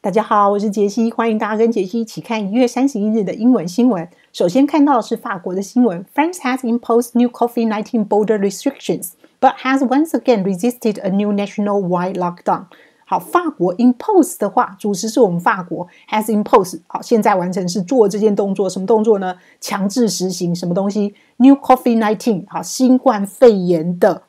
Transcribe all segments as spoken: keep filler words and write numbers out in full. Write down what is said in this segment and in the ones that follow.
大家好，我是杰西，欢迎大家跟杰西一起看一月三十一日的英文新闻。首先看到的是法国的新闻 ，France has imposed new COVID nineteen border restrictions, but has once again resisted a new national-wide lockdown. 好，法国 impose 的话，主词是我们法国 has imposed。好，现在完成是做这件动作，什么动作呢？强制实行什么东西 ？New COVID nineteen， 好，新冠肺炎的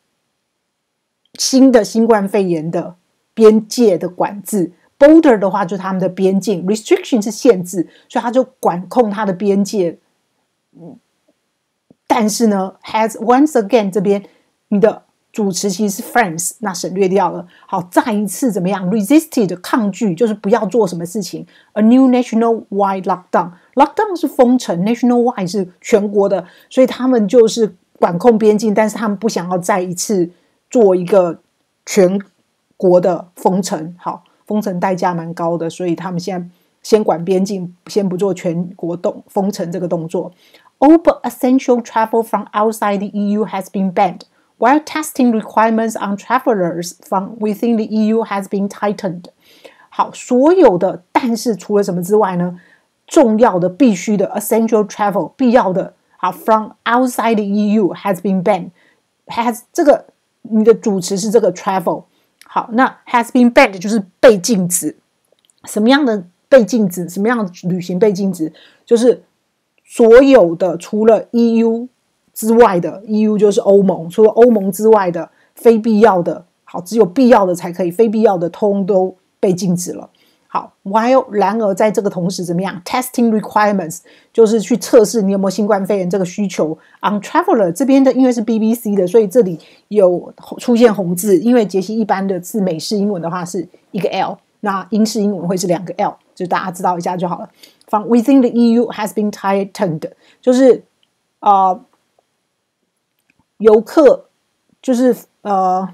新的新冠肺炎的边界的管制。Border 的话就是他们的边境 ，restriction 是限制，所以他就管控它的边界。嗯，但是呢 ，has once again 这边你的主词其实是 France， 那省略掉了。好，再一次怎么样 ？resisted 抗拒就是不要做什么事情。A new national-wide lockdown，lockdown 是封城 ，national-wide 是全国的，所以他们就是管控边境，但是他们不想要再一次做一个全国的封城。好。封城代价蛮高的，所以他们现在先管边境，先不做全国动封城这个动作。All but essential travel from outside the E U has been banned, while testing requirements on travelers from within the E U has been tightened. 好，所有的，但是除了什么之外呢？重要的、必须的 essential travel 必要的，好 from outside the E U has been banned. Has 这个你的主词是这个 travel。好，那 has been banned 就是被禁止。什么样的被禁止？什么样的旅行被禁止？就是所有的除了 E U 之外的 ，E U 就是欧盟，除了欧盟之外的非必要的，好，只有必要的才可以，非必要的通都被禁止了。好 ，while 然而在这个同时怎么样 ？Testing requirements 就是去测试你有没有新冠肺炎这个需求。On traveler 这边的因为是 B B C 的，所以这里有出现红字。因为杰西一般的是美式英文的话是一个 L， 那英式英文会是两个 L， 就大家知道一下就好了。From within the E U has been tightened， 就是呃游客就是呃。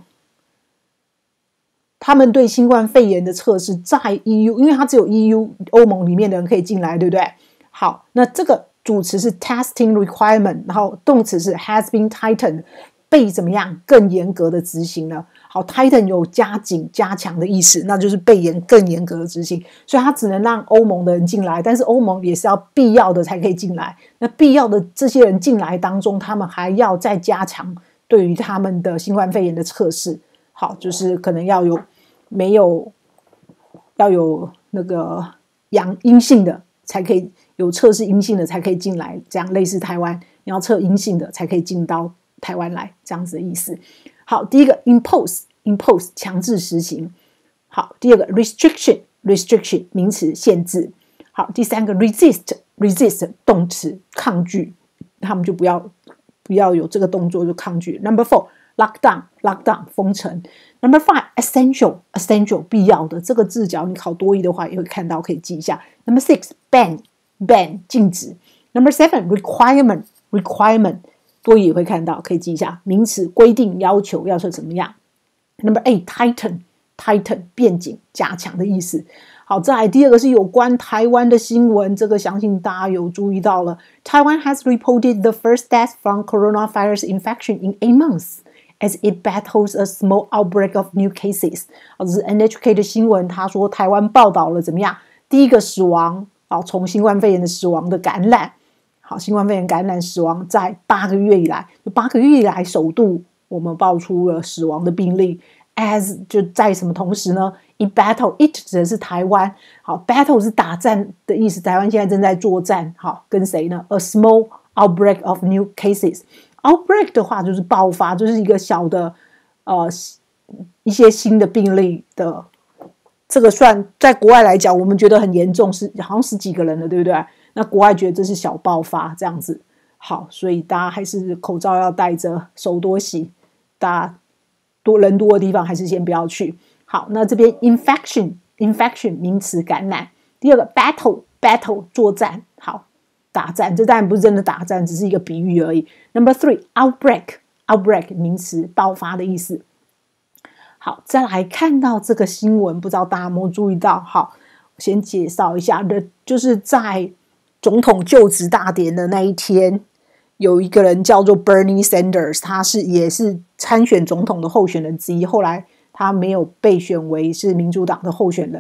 他们对新冠肺炎的测试在 E U， 因为它只有 E U 欧盟里面的人可以进来，对不对？好，那这个主词是 testing requirement， 然后动词是 has been tightened， 被怎么样更严格的执行了。好 ，tighten 有加紧、加强的意思，那就是被严更严格的执行，所以它只能让欧盟的人进来，但是欧盟也是要必要的才可以进来。那必要的这些人进来当中，他们还要再加强对于他们的新冠肺炎的测试。好，就是可能要有没有要有那个阳阴性的才可以，有测试阴性的才可以进来，这样类似台湾你要测阴性的才可以进到台湾来，这样子的意思。好，第一个 impose impose 强制实行。好，第二个 restriction restriction 名词限制。好，第三个 resist resist 动词抗拒，他们就不要不要有这个动作就抗拒。Number four。Lockdown, lockdown 封城。Number five, essential, essential 必要的。这个字角你考多益的话也会看到，可以记一下。Number six, ban, ban 禁止。Number seven, requirement, requirement 多益也会看到，可以记一下。名词规定、要求，要求怎么样。Number eight, tighten, tighten 变紧、加强的意思。好，再来第二个是有关台湾的新闻，这个相信大家有注意到了。Taiwan has reported the first death from coronavirus infection in eight months.As it battles a small outbreak of new cases， 这是 N H K 的新闻，他说台湾报道了怎么样？第一个死亡，从新冠肺炎的死亡的感染，好，新冠肺炎感染死亡在八个月以来，就八个月以来首度我们爆出了死亡的病例。As 就在什么同时呢 ？In battle, it 指的是台湾，好 ，battle 是打战的意思，台湾现在正在作战，好，跟谁呢 ？A small outbreak of new cases。Outbreak 的话就是爆发，就是一个小的呃一些新的病例的，这个算在国外来讲，我们觉得很严重，是好像十几个人了，对不对？那国外觉得这是小爆发这样子。好，所以大家还是口罩要戴着，手多洗，大家多人多的地方还是先不要去。好，那这边 infection infection 名词感染。第二个 battle battle 作战，好。打战，这当然不是真的打战，只是一个比喻而已。Number three, outbreak, outbreak 名词，爆发的意思。好，再来看到这个新闻，不知道大家有没有注意到？好，我先介绍一下的，就是在总统就职大典的那一天，有一个人叫做 Bernie Sanders， 他是也是参选总统的候选人之一，后来他没有被选为是民主党的候选人。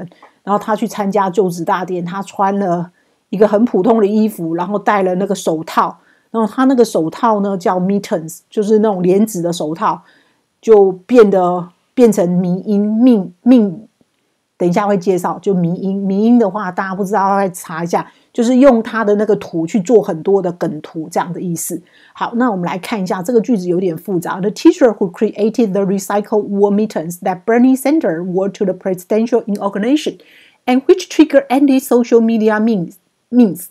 然后他去参加就职大典，他穿了一个很普通的衣服，然后戴了那个手套，然后他那个手套呢叫 mittens， 就是那种连指的手套，就变得变成迷因命命。等一下会介绍，就迷因迷因的话，大家不知道再查一下，就是用他的那个图去做很多的梗图这样的意思。好，那我们来看一下这个句子有点复杂。The teacher who created the recycled wool mittens that Bernie Sanders wore to the presidential inauguration and which triggered anti-social media memes, memes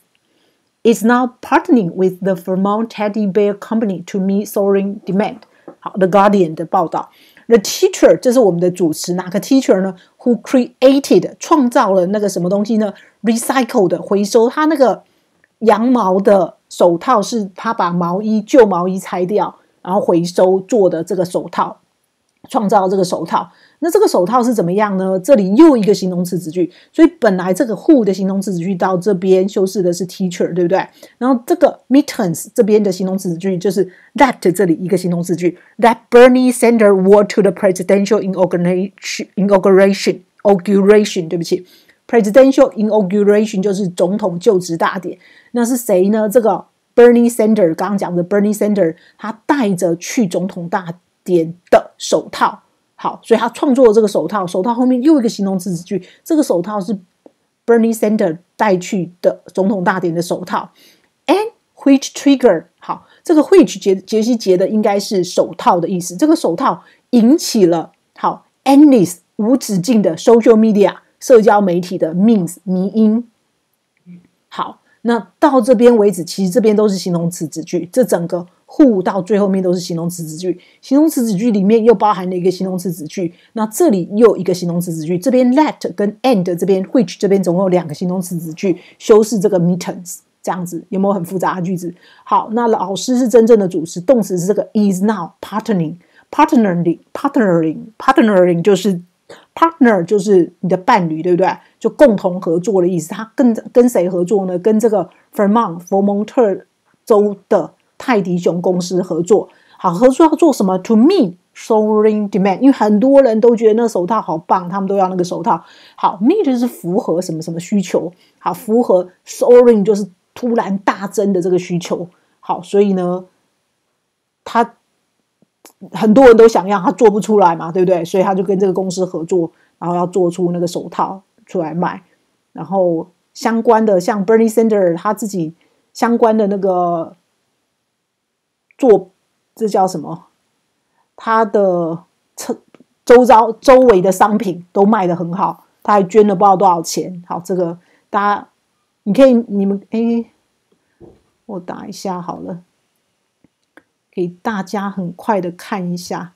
is now partnering with the Vermont Teddy Bear Company to meet soaring demand. 好 ，The Guardian 的报道。The teacher， 这是我们的主词，哪个 teacher 呢 ？Who created 创造了那个什么东西呢 ？Recycled 回收，他那个羊毛的手套是他把毛衣旧毛衣拆掉，然后回收做的这个手套，创造这个手套。那这个手套是怎么样呢？这里又一个形容词子句，所以本来这个 who 的形容词子句到这边修饰的是 teacher， 对不对？然后这个 mittens 这边的形容词子句就是 that 这里一个形容词句 that Bernie Sanders wore to the presidential inauguration inauguration inauguration 对不起 presidential inauguration 就是总统就职大典。那是谁呢？这个 Bernie Sanders 刚刚讲的 Bernie Sanders 他带着去总统大典的手套。好，所以他创作了这个手套，手套后面又一个形容词子句，这个手套是 Bernie Sanders 带去的总统大典的手套 ，and which trigger 好，这个 which 杰杰西杰的应该是手套的意思，这个手套引起了好 endless 无止境的 social media 社交媒体的 memes 迷因。好，那到这边为止，其实这边都是形容词子句，这整个。who 到最后面都是形容词子句，形容词子句里面又包含了一个形容词子句，那这里又一个形容词子句，这边 let 跟 and 这边 which 这边总共有两个形容词子句修饰这个 mittens， 这样子有没有很复杂的句子？好，那老师是真正的主词，动词是这个 is now partnering partnering partnering partnering 就是 partner 就是你的伴侣，对不对？就共同合作的意思。他跟跟谁合作呢？跟这个 Vermont 佛蒙特州的泰迪熊公司合作。好，合作要做什么 ？To meet soaring demand， 因为很多人都觉得那个手套好棒，他们都要那个手套。好 ，meet 就是符合什么什么需求。好，符合 soaring 就是突然大增的这个需求。好，所以呢，他很多人都想要，他做不出来嘛，对不对？所以他就跟这个公司合作，然后要做出那个手套出来卖。然后相关的，像 Bernie Sanders 他自己相关的那个。做这叫什么？他的周遭周围的商品都卖得很好，他还捐了不知道多少钱。好，这个大家你可以你们哎，我打一下好了，给大家很快的看一下。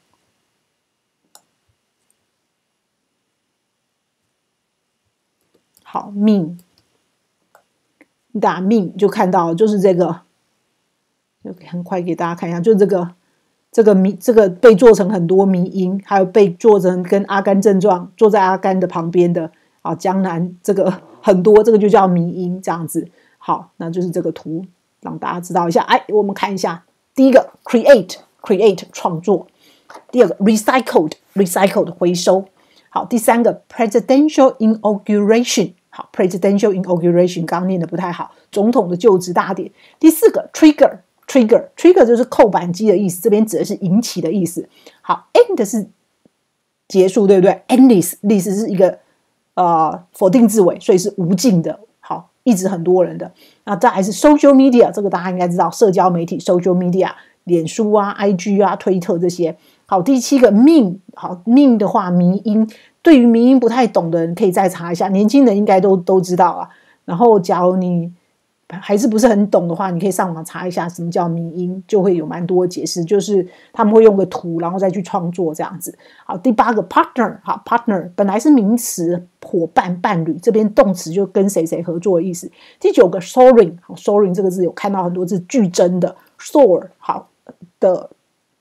好 ，meme， 你打 meme 就看到就是这个。就很快给大家看一下，就这个这个迷这个被做成很多迷因，还有被做成跟阿甘正传坐在阿甘的旁边的啊江南这个很多，这个就叫迷因这样子。好，那就是这个图让大家知道一下。哎，我们看一下，第一个 create create 创作，第二个 recycled recycled 回收。好，第三个 presidential inauguration。好 ，presidential inauguration 刚刚念的不太好，总统的就职大典。第四个 trigger。Trigger trigger 就是扣扳机的意思，这边指的是引起的意思。好 ，end 是结束，对不对 ？endless 意思是一个呃否定字尾，所以是无尽的。好，一直很多人的。那再来是 social media， 这个大家应该知道，社交媒体 social media， 脸书啊、I G 啊、推特这些。好，第七个 meme， 好 meme 的话，迷因，对于迷因不太懂的人可以再查一下，年轻人应该都都知道啊。然后，假如你还是不是很懂的话，你可以上网查一下什么叫迷因，就会有蛮多解释，就是他们会用个图然后再去创作这样子。好，第八个 partner， 好 partner 本来是名词，伙伴伴侣，这边动词就跟谁谁合作的意思。第九个 soaring， 好 soaring 这个字有看到很多字剧增的 soar， 好的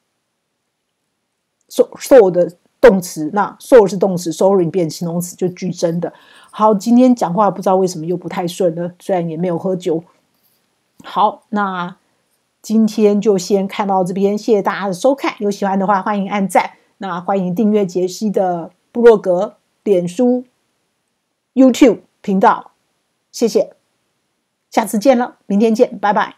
soar 的动词，那 soar 是动词 soaring 变形容词就剧增的。好，今天讲话不知道为什么又不太顺了，虽然也没有喝酒。好，那今天就先看到这边，谢谢大家的收看。有喜欢的话，欢迎按赞。那欢迎订阅杰西的部落格、脸书、 YouTube 频道。谢谢，下次见了，明天见，拜拜。